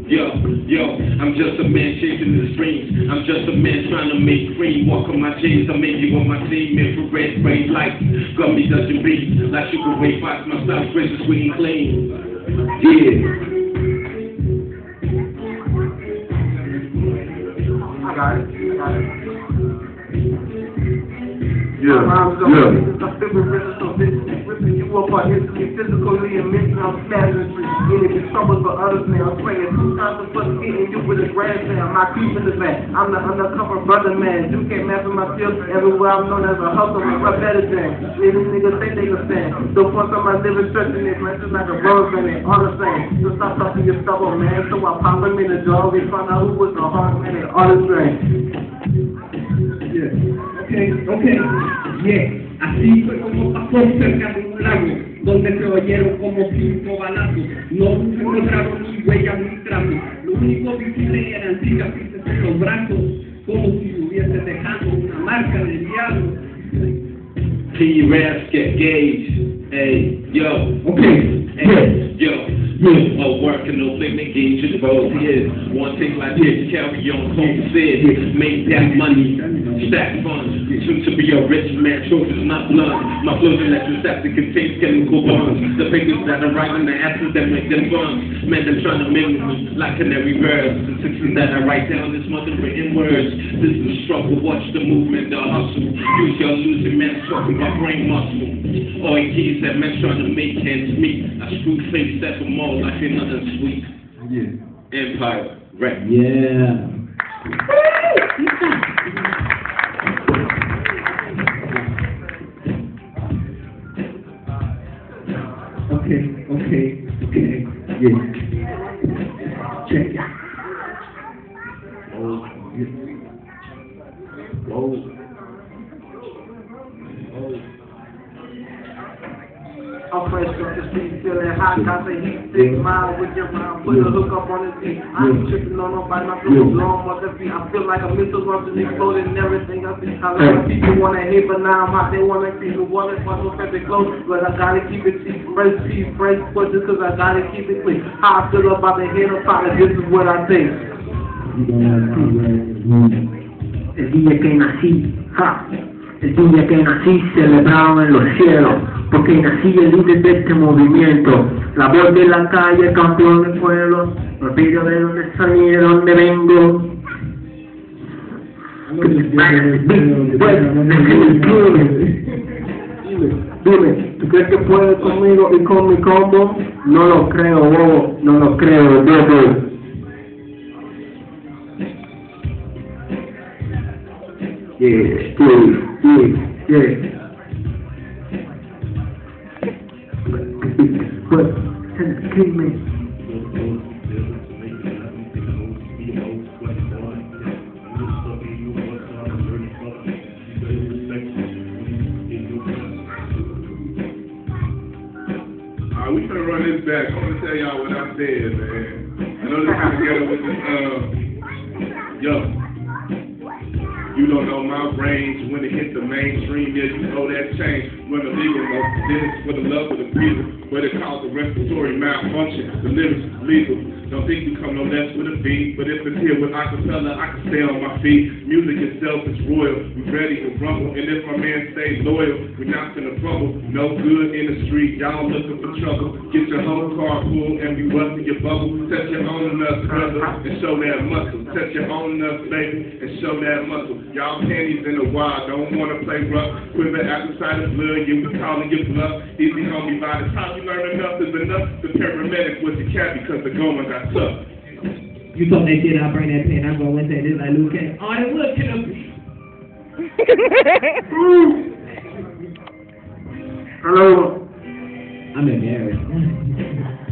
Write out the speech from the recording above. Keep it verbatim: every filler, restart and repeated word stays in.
Yo, yo, I'm just a man chasing the streams. I'm just a man trying to make cream. Walk on my jeans, I made you on my team. Infrared brain light, got me touching beats. Like sugar ray fox, my style fresh, sweet and clean. Yeah. I got it, I got it. Yeah, yeah. I'm feeling rhythm, so ripping you apart instantly, physically and mentally. I'm smashing the street. And if it's trouble for others, man, I'm praying two times for hitting you with a grand slam. My creep in the back. I'm the undercover brother, man. You can't mess with my skills. Everywhere I'm known as a hustler, I'm better than. These niggas think they can stand. So for some, I live in stretching it, man. Just like a rose in it. All the same. So stop talking your stubborn, man. So I pop them in the jaw. We find out who was the hard man and all the same. Yeah. Okay, okay, yeah. Así fue como pasó cerca de un lago, donde se oyeron como cinco balazos. No se encontraron ni huellas ni trazos. Lo único visible eran cicatrices en los brazos, como si hubiese dejado una marca de diablo. T-Raps get gauge. Hey, yo. Okay. Hey, yo. Yeah. Oh, working no limit gauge in both years. One thing like this, carry on, focus in. Make that money, stack funds. Soon to be a rich man, truth is not blunt. My flow's electrostatic, contains chemical bonds. The papers that are writing, the acids that make them bonds. Man, they're trying to make me like canary birds. The sixties that I write down, this mother written words. This is a struggle, watch the movement, the hustle. Use your losing man, talking about brain muscle. All keys that men trying to make ends meet. I screw face that for more like ain't nothing sweet. Yeah. Empire, rap. Yeah. Okay, okay, okay, Yeah. check. Oh, yeah. Oh. I'm fresh off the street, feeling hot, got the heat, thick, mild with your mind, put a hook up on the beat. I ain't tripping on nobody, my feet blowing on the feet. I feel like a missile rushing, exploding, everything I see. I like people wanna hate, but now I'm hot, they wanna see who wanna fuck with perfect clothes, but I gotta keep it cheap, fresh cheap, fresh just cause I gotta keep it clean. How I feel about the head of powder, this is what I think. El día que nací, ja, el día que nací celebrado en los cielos, porque nací el líder de este movimiento, la voz de la calle, campeón del pueblo, no olvido de dónde salí, de dónde vengo. Dime, ¿tú crees que puedes conmigo y con mi combo? No lo creo, bobo, no lo creo, bobo. Yeah, yeah, yeah, yeah. But, kill me. Alright, we finna run this back. I'm gonna tell y'all what I said, man. I know this is together with the, uh, yo. You don't know my range when it hit the mainstream, yeah, you know that change. When the legal no this for the love of the people, but it caused a respiratory malfunction. The lyrics is legal. Don't think you come no less with a beat, but if it's here with acapella, I can stay on my feet. Music itself is royal. We ready to rumble, and if my man stays loyal, we're not gonna fumble. No good in the street, y'all looking for trouble. Get your whole car full and be busting your bubble. Set your own nuts, brother, and show that muscle. Set your own nuts, baby, and show that muscle. Y'all panties in the wild, don't wanna play rough. Quiver after sight of blood, you was calling your bluff. Easy homie, by the time you learn enough is enough. The paramedic was the cat because the going got tough. You talk that shit, I'll bring that pen, I'll go and say this like Luke Cage. Oh, they look at Hello. I'm embarrassed.